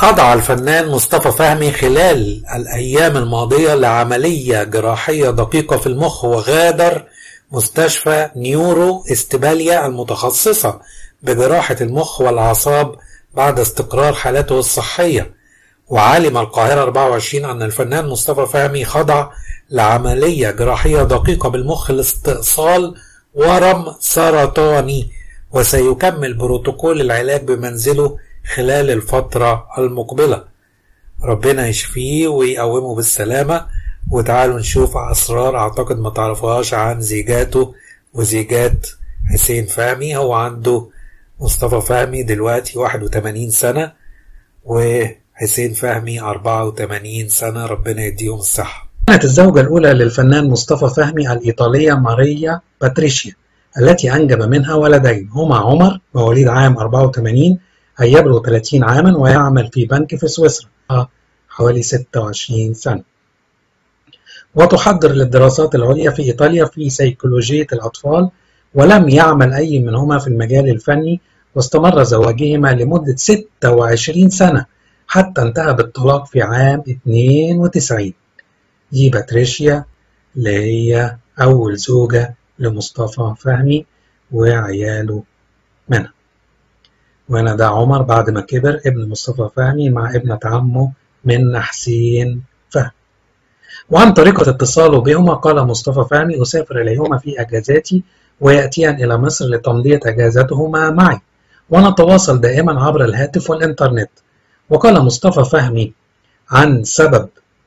خضع الفنان مصطفى فهمي خلال الأيام الماضية لعملية جراحية دقيقة في المخ، وغادر مستشفى نيورو استباليا المتخصصة بجراحة المخ والأعصاب بعد استقرار حالته الصحية. وعلم القاهرة 24 أن الفنان مصطفى فهمي خضع لعملية جراحية دقيقة بالمخ لاستئصال ورم سرطاني، وسيكمل بروتوكول العلاج بمنزله خلال الفترة المقبلة. ربنا يشفيه ويقومه بالسلامة. وتعالوا نشوف أسرار أعتقد ما تعرفوهاش عن زيجاته وزيجات حسين فهمي. هو عنده مصطفى فهمي دلوقتي 81 سنة، وحسين فهمي 84 سنة، ربنا يديهم الصحة. كانت الزوجة الأولى للفنان مصطفى فهمي الإيطالية ماريا باتريشيا، التي أنجب منها ولدين هما عمر مواليد عام 84 يبلغ 30 عاما ويعمل في بنك في سويسرا حوالي 26 سنة، وتحضر للدراسات العليا في إيطاليا في سيكولوجية الأطفال. ولم يعمل أي منهما في المجال الفني، واستمر زواجهما لمدة 26 سنة حتى انتهى بالطلاق في عام 92. دي باتريشيا اللي هي أول زوجة لمصطفى فهمي وعياله منها. وهنا ده عمر بعد ما كبر، ابن مصطفى فهمي مع ابنة عمه منة حسين فهمي. وعن طريقة اتصاله بهما قال مصطفى فهمي: أسافر إليهما في أجازاتي ويأتيان إلى مصر لتمضية أجازتهما معي، ونتواصل دائما عبر الهاتف والإنترنت. وقال مصطفى فهمي عن سبب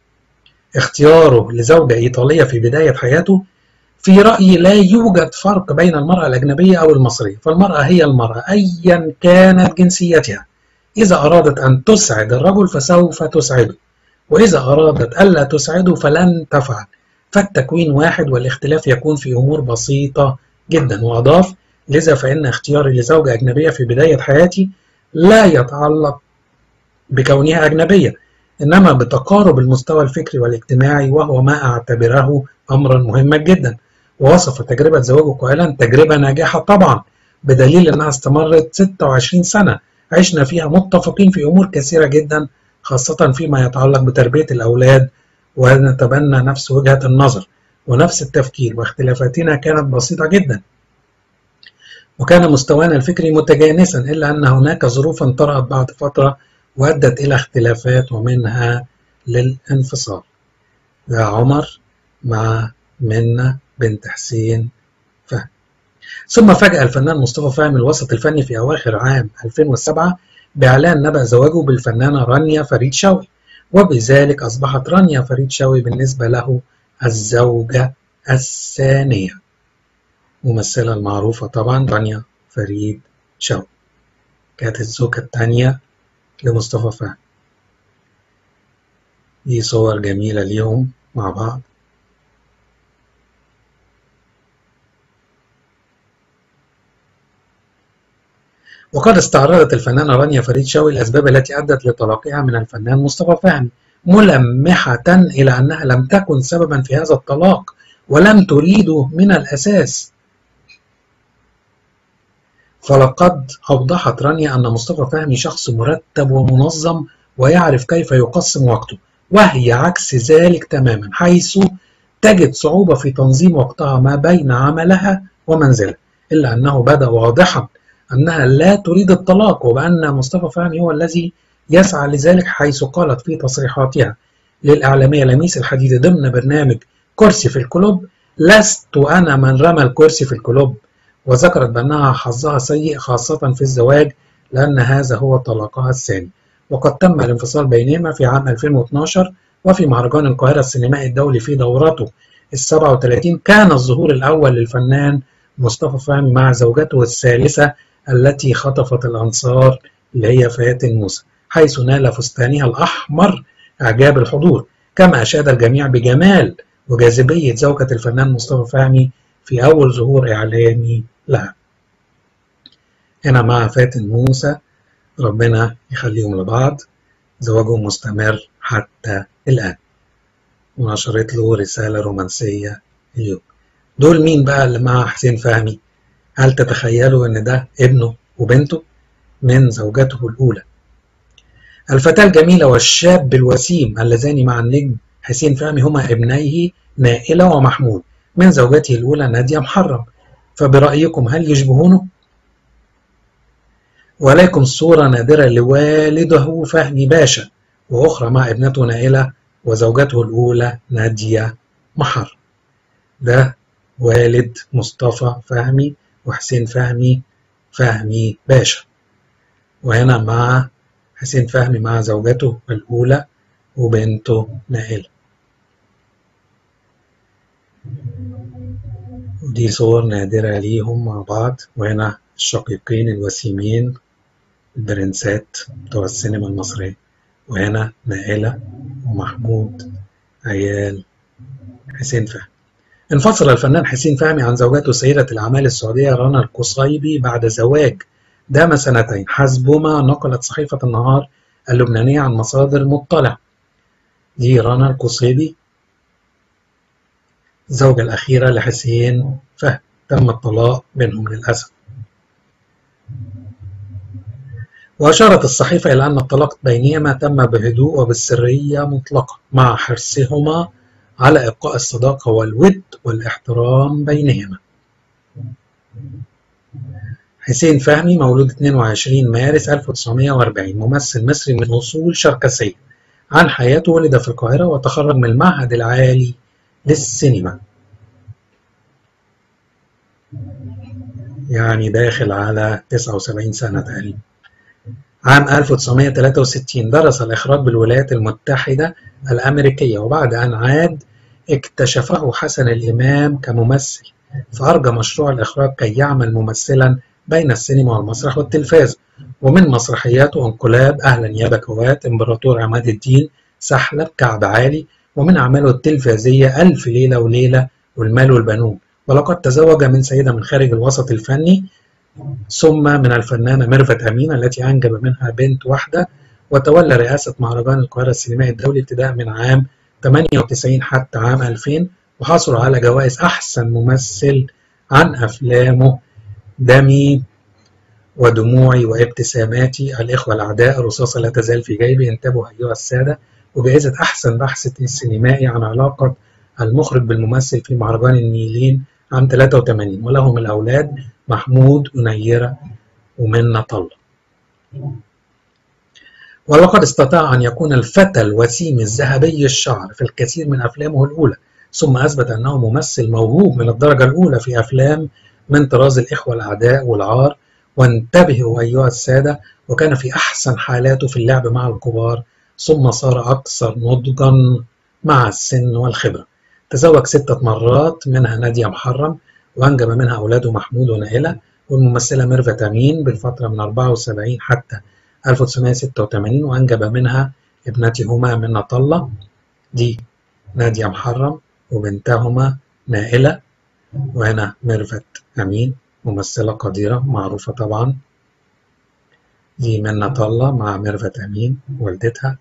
اختياره لزوجة إيطالية في بداية حياته: في رأيي لا يوجد فرق بين المرأة الأجنبية أو المصرية، فالمرأة هي المرأة أيا كانت جنسيتها. إذا أرادت أن تسعد الرجل فسوف تسعده، وإذا أرادت ألا تسعده فلن تفعل، فالتكوين واحد والاختلاف يكون في أمور بسيطة جدا. وأضاف: لذا فإن اختياري لزوجة أجنبية في بداية حياتي لا يتعلق بكونها أجنبية، إنما بتقارب المستوى الفكري والاجتماعي، وهو ما أعتبره أمرا مهما جدا. ووصف تجربة زواجه قائلا: تجربة ناجحة طبعا، بدليل أنها استمرت 26 سنة عشنا فيها متفقين في أمور كثيرة جدا، خاصة فيما يتعلق بتربية الأولاد، ونتبنى نفس وجهة النظر ونفس التفكير، واختلافاتنا كانت بسيطة جدا، وكان مستوانا الفكري متجانسا، إلا أن هناك ظروفا طرأت بعد فترة وأدت إلى اختلافات ومنها للانفصال. ده عمر مع منة بنت حسين فهمي. ثم فاجأ الفنان مصطفى فهمي الوسط الفني في أواخر عام 2007 بإعلان نبأ زواجه بالفنانة رانيا فريد شوقي، وبذلك أصبحت رانيا فريد شوقي بالنسبة له الزوجة الثانية. ممثلة المعروفة طبعا رانيا فريد شوقي كانت الزوجة الثانية لمصطفى فهمي. دي صور جميلة ليهم مع بعض. وقد استعرضت الفنانة رانيا فريد شوقي الأسباب التي أدت لطلاقها من الفنان مصطفى فهمي، ملمحة إلى أنها لم تكن سببا في هذا الطلاق ولم تريده من الأساس. فلقد أوضحت رانيا أن مصطفى فهمي شخص مرتب ومنظم ويعرف كيف يقسم وقته، وهي عكس ذلك تماما، حيث تجد صعوبة في تنظيم وقتها ما بين عملها ومنزلها، إلا أنه بدا واضحا أنها لا تريد الطلاق، وبأن مصطفى فهمي هو الذي يسعى لذلك، حيث قالت في تصريحاتها للإعلامية لميس الحديدي ضمن برنامج كرسي في الكلوب: لست أنا من رمى الكرسي في الكلوب. وذكرت بأنها حظها سيء خاصة في الزواج، لأن هذا هو طلاقها الثاني، وقد تم الانفصال بينهما في عام 2012. وفي مهرجان القاهرة السينمائي الدولي في دورته ال37 كان الظهور الأول للفنان مصطفى فهمي مع زوجته الثالثة التي خطفت الأنظار اللي هي فاتن موسى، حيث نال فستانها الأحمر إعجاب الحضور، كما أشاد الجميع بجمال وجاذبية زوجة الفنان مصطفى فهمي في أول ظهور إعلامي لها. هنا مع فاتن موسى، ربنا يخليهم لبعض، زواجهم مستمر حتى الآن، ونشرت له رسالة رومانسية اليوم. دول مين بقى اللي مع حسين فهمي؟ هل تتخيلوا ان ده ابنه وبنته من زوجته الأولى؟ الفتاة الجميلة والشاب الوسيم اللذان مع النجم حسين فهمي هما ابنيه نائلة ومحمود من زوجته الأولى نادية محرم، فبرأيكم هل يشبهونه؟ ولكم صورة نادرة لوالده فهمي باشا وأخرى مع ابنته نائلة وزوجته الأولى نادية محرم. ده والد مصطفى فهمي وحسين فهمي باشا، وهنا مع حسين فهمي مع زوجته الأولى وبنته نائلة. ودي صور نادرة ليهم مع بعض، وهنا الشقيقين الوسيمين البرنسات بتوع السينما المصرية، وهنا نائلة ومحمود عيال حسين فهمي. انفصل الفنان حسين فهمي عن زوجته سيدة الأعمال السعودية رنا القصيبي بعد زواج دام 2 سنين حسب ما نقلت صحيفة النهار اللبنانية عن مصادر مطلعة. دي رنا القصيبي الزوجة الأخيرة لحسين فهمي، تم الطلاق بينهم للأسف. وأشارت الصحيفة إلى أن الطلاق بينهما تم بهدوء وبالسرية مطلقة مع حرصهما على إبقاء الصداقة والود والاحترام بينهما. حسين فهمي مولود 22 مارس 1940، ممثل مصري من أصول شركسية. عن حياته: ولد في القاهرة وتخرج من المعهد العالي للسينما، يعني داخل على 79 سنة تقريبا. عام 1963 درس الإخراج بالولايات المتحدة الأمريكية، وبعد أن عاد اكتشفه حسن الإمام كممثل، فأرجى مشروع الإخراج كي يعمل ممثلا بين السينما والمسرح والتلفاز. ومن مسرحياته انقلاب، أهلا يا بكوات، إمبراطور عماد الدين، سحلب، كعب عالي، ومن أعماله التلفزية ألف ليلة وليلة والمال والبنون. ولقد تزوج من سيدة من خارج الوسط الفني، ثم من الفنانة ميرفت أمين التي أنجب منها بنت واحدة، وتولى رئاسة مهرجان القاهرة السينمائي الدولي ابتداء من عام 98 حتى عام 2000، وحصل على جوائز أحسن ممثل عن أفلامه دمي ودموعي وابتساماتي، الإخوة الأعداء، الرصاصة لا تزال في جيبي، انتبهوا أيها السادة، وجائزة أحسن بحث سينمائي عن علاقة المخرج بالممثل في مهرجان النيلين عام 83. ولهم الأولاد محمود ونيرة ومنة الله. ولقد استطاع أن يكون الفتى الوسيم الذهبي الشعر في الكثير من أفلامه الأولى، ثم أثبت أنه ممثل موهوب من الدرجة الأولى في أفلام من طراز الإخوة الأعداء والعار، وانتبهوا أيها السادة، وكان في أحسن حالاته في اللعب مع الكبار، ثم صار أكثر نضجا مع السن والخبرة. تزوج 6 مرات منها نادية محرم، وأنجب منها أولاده محمود ونائلة، والممثلة ميرفت أمين بالفترة من 74 حتى 1986، وأنجب منها ابنتهما منة الله، دي نادية محرم، وبنتهما نائلة، وهنا ميرفت أمين ممثلة قديرة معروفة طبعا. دي منة الله مع ميرفت أمين والدتها،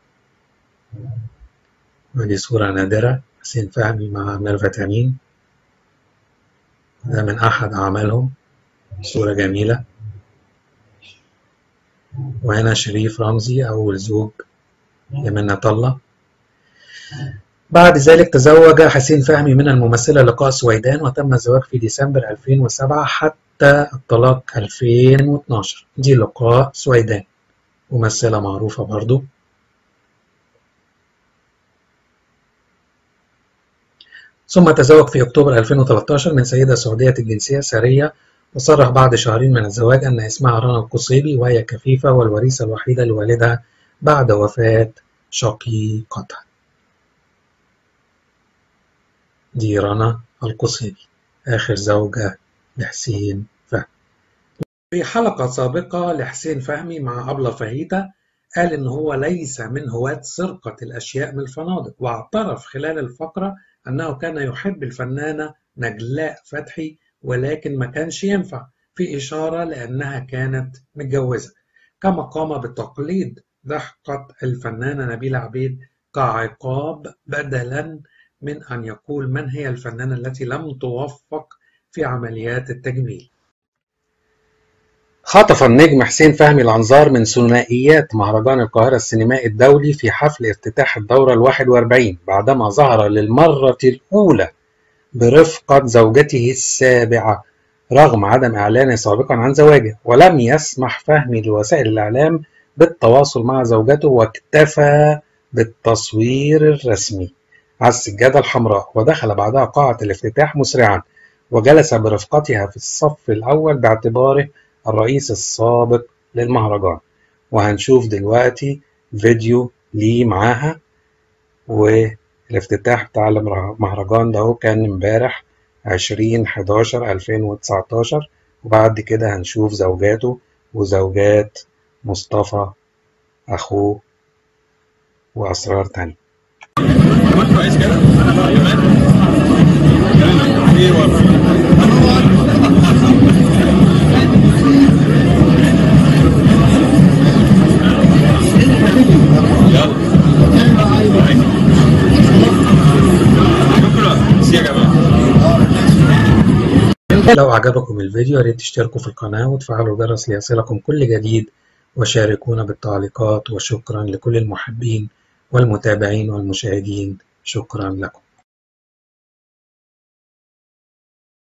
ودي صورة نادرة حسين فهمي مع ميرفت أمين، ده من أحد أعمالهم، صورة جميلة. وهنا شريف رمزي أول زوج لمنة الله. بعد ذلك تزوج حسين فهمي من الممثلة لقاء سويدان، وتم الزواج في ديسمبر 2007 حتى الطلاق 2012. دي لقاء سويدان ممثلة معروفة برضو. ثم تزوج في أكتوبر 2013 من سيدة سعودية الجنسية سارية، وصرح بعد شهرين من الزواج أن اسمها رنا القصيبي، وهي كفيفة والوريثة الوحيدة لوالدها بعد وفاة شقيقتها. دي رنا القصيبي آخر زوجة لحسين فهمي. في حلقة سابقة لحسين فهمي مع أبلة فاهيتا قال إن هو ليس من هواة سرقة الأشياء من الفنادق، واعترف خلال الفقرة أنه كان يحب الفنانة نجلاء فتحي ولكن ما كانش ينفع، في إشارة لأنها كانت متجوزة، كما قام بتقليد ضحكة الفنانة نبيلة عبيد كعقاب بدلا من أن يقول من هي الفنانة التي لم توفق في عمليات التجميل. خطف النجم حسين فهمي الأنظار من ثنائيات مهرجان القاهرة السينمائي الدولي في حفل افتتاح الدورة 41 بعدما ظهر للمرة الأولى برفقة زوجته السابعة رغم عدم إعلانه سابقا عن زواجه. ولم يسمح فهمي لوسائل الإعلام بالتواصل مع زوجته واكتفى بالتصوير الرسمي على السجادة الحمراء، ودخل بعدها قاعة الافتتاح مسرعا وجلس برفقتها في الصف الأول باعتباره الرئيس السابق للمهرجان. وهنشوف دلوقتي فيديو ليه معاها. والافتتاح بتاع المهرجان ده كان امبارح 20/11/2019. وبعد كده هنشوف زوجاته وزوجات مصطفى أخوه وأسرار تانية. لو عجبكم الفيديو يا ريت تشتركوا في القناة وتفعلوا الجرس ليصلكم كل جديد، وشاركونا بالتعليقات. وشكرا لكل المحبين والمتابعين والمشاهدين، شكرا لكم.